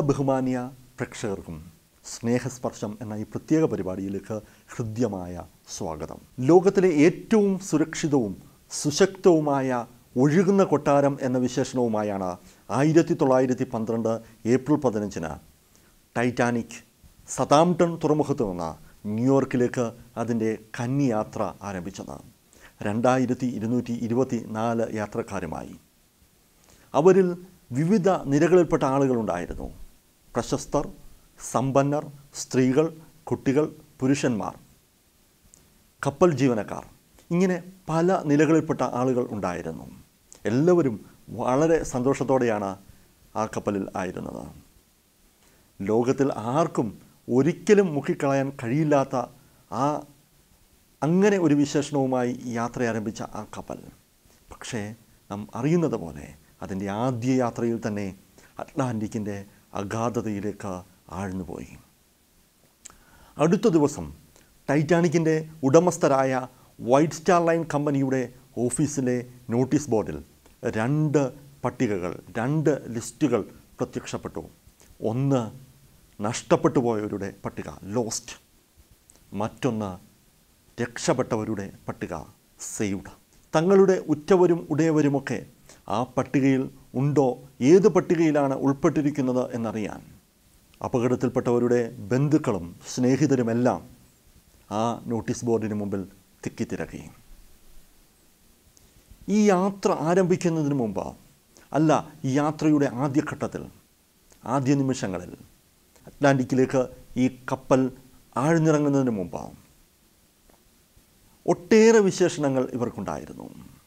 ബഹുമാന്യ പ്രേക്ഷകർക്കും സ്നേഹസ്പർശം എന്ന ഈ പ്രത്യേക പരിപാടിയിലേക്ക് ഹൃദ്യമായ സ്വാഗതം. ലോകത്തിലെ ഏറ്റവും സുരക്ഷിതവും സുശക്തവുമായ ഒഴുകുന്ന കൊട്ടാരം എന്ന വിശേഷണവുമായാണ് 1912 ഏപ്രിൽ 15 ടൈറ്റാനിക് സതാംപ്ടൺ തുറമുഖത്ത് നിന്ന് ന്യൂയോർക്കിലേക്ക് അതിൻ്റെ കന്നിയാത്ര ആരംഭിച്ചത്. 2224 യാത്രക്കാരുമായി. അവരിൽ വിവിധ നിരകളിൽപ്പെട്ട ആളുകളുണ്ടായിരുന്നു. പ്രശസ്തർ, സമ്പന്നർ, സ്ത്രീകൾ, കുട്ടികൾ, പുരുഷന്മാർ, കപ്പൽ ജീവനക്കാർ, ഇങ്ങനെ പല നിലകളിൽപ്പെട്ട ആളുകൾ ഉണ്ടായിരുന്നു. എല്ലാവരും വളരെ സന്തോഷത്തോടെയാണ് ആ കപ്പലിൽ ആയിരുന്നത്. ലോകത്തിൽ ആർക്കും ഒരിക്കലും മുക്കിക്കളയാൻ കഴിയില്ലാത്ത അങ്ങനെ ഒരു വിശേഷണവുമായി യാത്ര ആരംഭിച്ച ആ കപ്പൽ, പക്ഷേ നാം അറിയുന്നത് പോലെ അതിൻ്റെ ആദ്യ യാത്രയിൽ തന്നെ അറ്റ്ലാന്റിക്കിൻ്റെ അഗാധതയിലേക്ക് ആഴ്ന്നുപോയി. അടുത്ത ദിവസം ടൈറ്റാനിക്കിൻ്റെ ഉടമസ്ഥരായ വൈറ്റ് സ്റ്റാർ ലൈൻ കമ്പനിയുടെ ഓഫീസിലെ നോട്ടീസ് ബോർഡിൽ 2 പട്ടികകൾ, 2 ലിസ്റ്റുകൾ പ്രത്യക്ഷപ്പെട്ടു. ഒന്ന് നഷ്ടപ്പെട്ടു പോയവരുടെ പട്ടിക, ലോസ്റ്റ്. മറ്റൊന്ന് രക്ഷപ്പെട്ടവരുടെ പട്ടിക, സേവ്ഡ്. തങ്ങളുടെ ഉറ്റവരും ഉടയവരുമൊക്കെ ആ പട്ടികയിൽ ഉണ്ടോ, ഏത് പട്ടികയിലാണ് ഉൾപ്പെട്ടിരിക്കുന്നത് എന്നറിയാൻ അപകടത്തിൽപ്പെട്ടവരുടെ ബന്ധുക്കളും സ്നേഹിതരുമെല്ലാം ആ നോട്ടീസ് ബോർഡിന് മുമ്പിൽ തിക്കിത്തിരക്കി. ഈ യാത്ര ആരംഭിക്കുന്നതിന് മുമ്പ്, അല്ല, ഈ യാത്രയുടെ ആദ്യഘട്ടത്തിൽ, ആദ്യ നിമിഷങ്ങളിൽ, അറ്റ്ലാന്റിക്കിലേക്ക് ഈ കപ്പൽ ആഴ്ന്നിറങ്ങുന്നതിന് മുമ്പ് ഒട്ടേറെ വിശേഷണങ്ങൾ ഇവർക്കുണ്ടായിരുന്നു.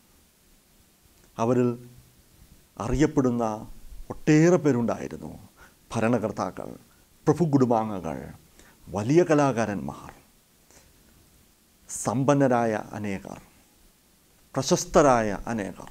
അവരിൽ അറിയപ്പെടുന്ന ഒട്ടേറെ പേരുണ്ടായിരുന്നു. ഭരണകർത്താക്കൾ, പ്രഭുകുടുംബാംഗങ്ങൾ, വലിയ കലാകാരന്മാർ, സമ്പന്നരായ അനേകർ, പ്രശസ്തരായ അനേകർ,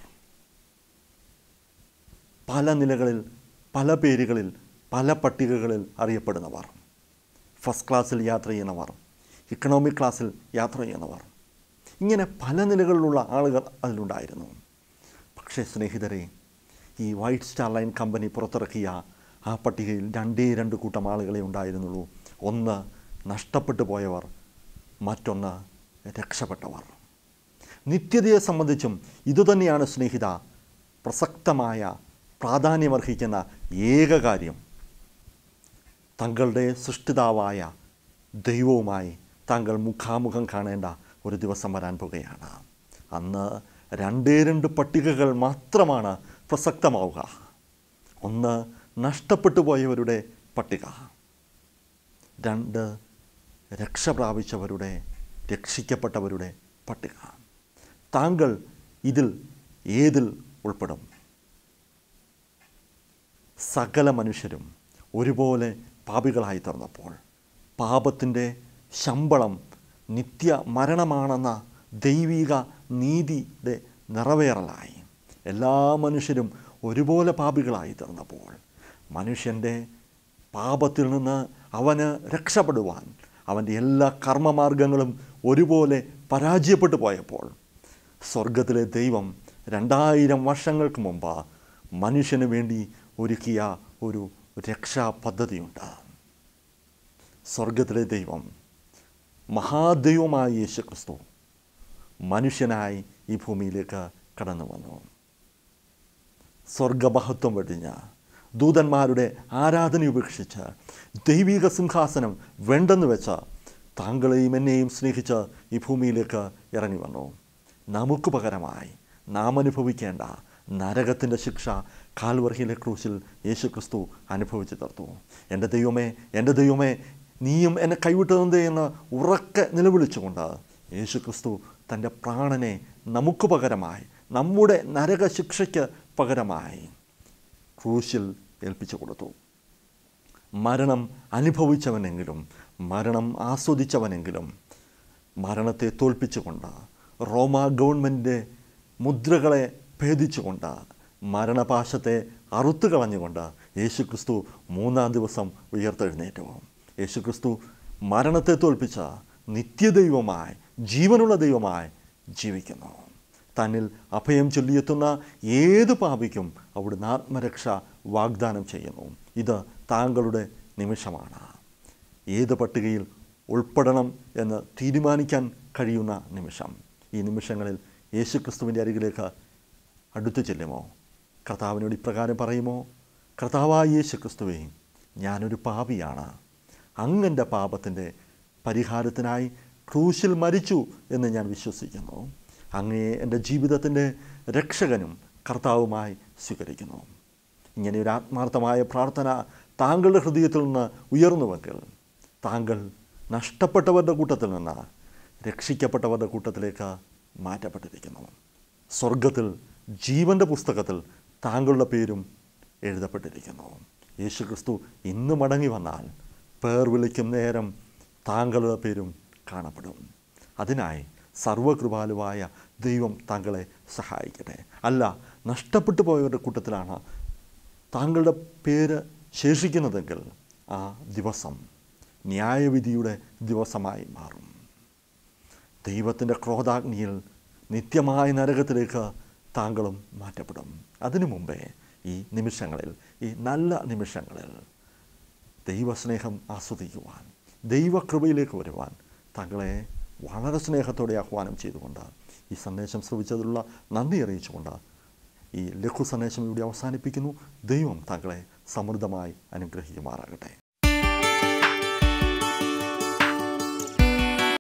പല നിലകളിൽ, പല പേരുകളിൽ, പല പട്ടികകളിൽ അറിയപ്പെടുന്നവർ. ഫസ്റ്റ് ക്ലാസ്സിൽ യാത്ര ചെയ്യുന്നവർ, ഇക്കണോമിക് ക്ലാസ്സിൽ യാത്ര ചെയ്യുന്നവർ, ഇങ്ങനെ പല നിലകളിലുള്ള ആളുകൾ അതിലുണ്ടായിരുന്നു. പക്ഷേ സ്നേഹിതരെ, ഈ വൈറ്റ് സ്റ്റാർ ലൈൻ കമ്പനി പുറത്തിറക്കിയ ആ പട്ടികയിൽ 2 കൂട്ടം ആളുകളെ ഉണ്ടായിരുന്നുള്ളൂ. ഒന്ന് നഷ്ടപ്പെട്ടു പോയവർ, മറ്റൊന്ന് രക്ഷപ്പെട്ടവർ. നിത്യതയെ സംബന്ധിച്ചും ഇതുതന്നെയാണ് സ്നേഹിത പ്രസക്തമായ പ്രാധാന്യമർഹിക്കുന്ന ഏക കാര്യം. തങ്ങളുടെ സൃഷ്ടിതാവായ ദൈവവുമായി താങ്കൾ മുഖാമുഖം കാണേണ്ട ഒരു ദിവസം വരാൻ പോകുകയാണ്. അന്ന് 2 പട്ടികകൾ മാത്രമാണ് പ്രസക്തമാവുക. ഒന്ന് നഷ്ടപ്പെട്ടു പോയവരുടെ പട്ടിക, 2 രക്ഷ പ്രാപിച്ചവരുടെ, രക്ഷിക്കപ്പെട്ടവരുടെ പട്ടിക. താങ്കൾ ഏതിൽ ഉൾപ്പെടും? സകല മനുഷ്യരും ഒരുപോലെ പാപികളായി തീർന്നപ്പോൾ, പാപത്തിൻ്റെ ശമ്പളം നിത്യ മരണമാണെന്ന ദൈവിക നീതിയുടെ നിറവേറലായി എല്ലാ മനുഷ്യരും ഒരുപോലെ പാപികളായി തീർന്നപ്പോൾ, മനുഷ്യൻ്റെ പാപത്തിൽ നിന്ന് അവന് രക്ഷപ്പെടുവാൻ അവൻ്റെ എല്ലാ കർമ്മമാർഗങ്ങളും ഒരുപോലെ പരാജയപ്പെട്ടു പോയപ്പോൾ, സ്വർഗത്തിലെ ദൈവം 2000 വർഷങ്ങൾക്ക് മുമ്പ് മനുഷ്യന് വേണ്ടി ഒരുക്കിയ ഒരു രക്ഷാ പദ്ധതിയുണ്ട്. സ്വർഗത്തിലെ ദൈവം, മഹാദൈവമായ യേശുക്രിസ്തു മനുഷ്യനായി ഈ ഭൂമിയിലേക്ക് കടന്നു വന്നു. സ്വർഗമഹത്വം വെടിഞ്ഞ് ദൂതന്മാരുടെ ആരാധന ഉപേക്ഷിച്ച് ദൈവിക സിംഹാസനം വേണ്ടെന്ന് വെച്ച് താങ്കളെയും എന്നെയും സ്നേഹിച്ച് ഈ ഭൂമിയിലേക്ക് ഇറങ്ങി വന്നു. നമുക്ക് പകരമായി നാം അനുഭവിക്കേണ്ട നരകത്തിൻ്റെ ശിക്ഷ കാൽവറിയിലെ ക്രൂശിൽ യേശുക്രിസ്തു അനുഭവിച്ചു തീർത്തു. എൻ്റെ ദൈവമേ, നീയും എന്നെ കൈവിട്ടതെന്തേ എന്ന് ഉറക്കെ നിലവിളിച്ചുകൊണ്ട് യേശുക്രിസ്തു തൻ്റെ പ്രാണനെ നമുക്ക് പകരമായി, നമ്മുടെ നരകശിക്ഷയ്ക്ക് പകരമായി ക്രൂശിൽ ഏൽപ്പിച്ചു കൊടുത്തു. മരണം അനുഭവിച്ചവനെങ്കിലും, മരണം ആസ്വദിച്ചവനെങ്കിലും, മരണത്തെ തോൽപ്പിച്ചുകൊണ്ട്, റോമ ഗവൺമെൻറ്റിൻ്റെ മുദ്രകളെ ഭേദിച്ചുകൊണ്ട്, മരണപാശത്തെ അറുത്തു കളഞ്ഞുകൊണ്ട് യേശുക്രിസ്തു 3-ാം ദിവസം ഉയർത്തെഴുന്നേറ്റു. യേശുക്രിസ്തു മരണത്തെ തോൽപ്പിച്ച നിത്യദൈവമായി, ജീവനുള്ള ദൈവമായി ജീവിക്കുന്നു. തന്നിൽ അഭയം ചൊല്ലിയെത്തുന്ന ഏത് പാപിക്കും അവിടുന്ന് ആത്മരക്ഷ വാഗ്ദാനം ചെയ്യുന്നു. ഇത് താങ്കളുടെ നിമിഷമാണ്. ഏത് പട്ടികയിൽ ഉൾപ്പെടണം എന്ന് തീരുമാനിക്കാൻ കഴിയുന്ന നിമിഷം. ഈ നിമിഷങ്ങളിൽ യേശുക്രിസ്തുവിൻ്റെ അരികിലേക്ക് അടുത്തു ചെല്ലുമോ? കർത്താവിനോട് ഇപ്രകാരം പറയുമോ? കർത്താവായ യേശുക്രിസ്തുവേ, ഞാനൊരു പാപിയാണ്. അങ്ങൻ്റെ പാപത്തിൻ്റെ പരിഹാരത്തിനായി ക്രൂശിൽ മരിച്ചു എന്ന് ഞാൻ വിശ്വസിക്കുന്നു. അങ്ങയെ എൻ്റെ ജീവിതത്തിൻ്റെ രക്ഷകനും കർത്താവുമായി സ്വീകരിക്കുന്നു. ഇങ്ങനെയൊരു ആത്മാർത്ഥമായ പ്രാർത്ഥന താങ്കളുടെ ഹൃദയത്തിൽ നിന്ന് ഉയർന്നുവെങ്കിൽ താങ്കൾ നഷ്ടപ്പെട്ടവരുടെ കൂട്ടത്തിൽ നിന്ന് രക്ഷിക്കപ്പെട്ടവരുടെ കൂട്ടത്തിലേക്ക് മാറ്റപ്പെട്ടിരിക്കുന്നു. സ്വർഗത്തിൽ ജീവൻ്റെ പുസ്തകത്തിൽ താങ്കളുടെ പേരും എഴുതപ്പെട്ടിരിക്കുന്നു. യേശുക്രിസ്തു ഇന്ന് മടങ്ങി വന്നാൽ പേർ വിളിക്കും നേരം താങ്കളുടെ പേരും കാണപ്പെടും. അതിനായി സർവകൃപാലുവായ ദൈവം താങ്കളെ സഹായിക്കട്ടെ. അല്ല, നഷ്ടപ്പെട്ടു പോയവരുടെ കൂട്ടത്തിലാണ് താങ്കളുടെ പേര് ശേഷിക്കുന്നതെങ്കിൽ ആ ദിവസം ന്യായവിധിയുടെ ദിവസമായി മാറും. ദൈവത്തിൻ്റെ ക്രോധാഗ്നിയിൽ നിത്യമായ നരകത്തിലേക്ക് താങ്കളും മാറ്റപ്പെടും. അതിനു മുമ്പേ ഈ നിമിഷങ്ങളിൽ, ഈ നല്ല നിമിഷങ്ങളിൽ ദൈവസ്നേഹം ആസ്വദിക്കുവാൻ, ദൈവകൃപയിലേക്ക് വരുവാൻ താങ്കളെ വളരെ സ്നേഹത്തോടെ ആഹ്വാനം ചെയ്തുകൊണ്ട് ഈ സന്ദേശം ശ്രവിച്ചതിലുള്ള നന്ദി അറിയിച്ചുകൊണ്ട് ഈ ലഘു സന്ദേശം ഇവിടെ അവസാനിപ്പിക്കുന്നു. ദൈവം താങ്കളെ സമൃദ്ധമായി അനുഗ്രഹിക്കുമാറാകട്ടെ.